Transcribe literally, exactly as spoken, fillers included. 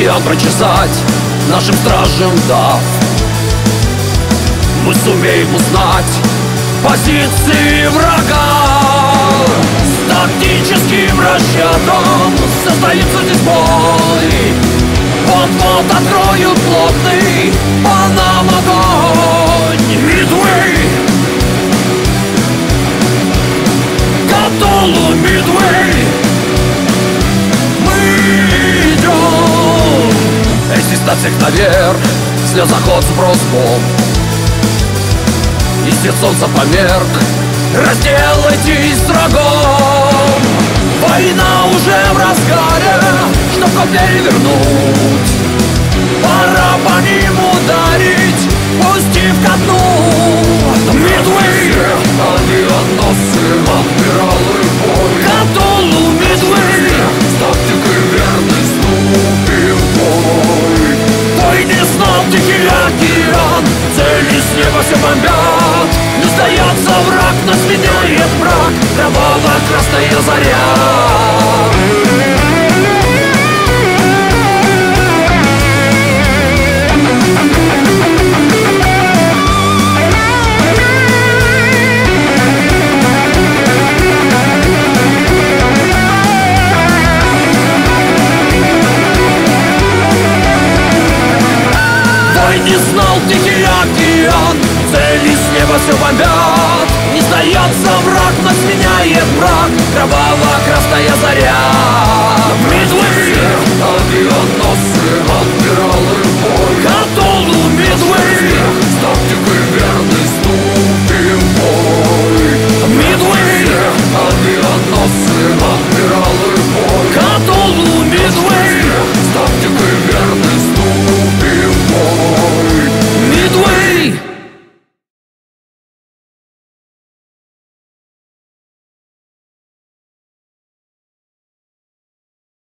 океан прочесать, нашим стражам дав, мы сумеем узнать позиции врага. С тактическим расчетом состоится здесь бой. Вот-вот откроют плотный по нам огонь. Мидвей, Катулу, Мидвей, мы идем. Эй, на всех наверх, слезоход, сброс бомб. И свет солнца померк, разделайтесь с врагом. Война уже в разгаре, чтоб код перевернуть. Пора по ним ударить, пустив ко дну. Мидвей, авианосцы, адмиралы бой. Катулу, Мидвей, с тактикой верной вступим в бой. Бой не знал Тихий океан, цели с неба все бомбят. Не сдается враг, нас меняет мрак, кроваво-красная заря. Не знал Тихий океан, цели с неба все бомбят. Не сдается враг, нас меняет мрак, кроваво-красная заря. Мидвей, авианосцы, адмиралы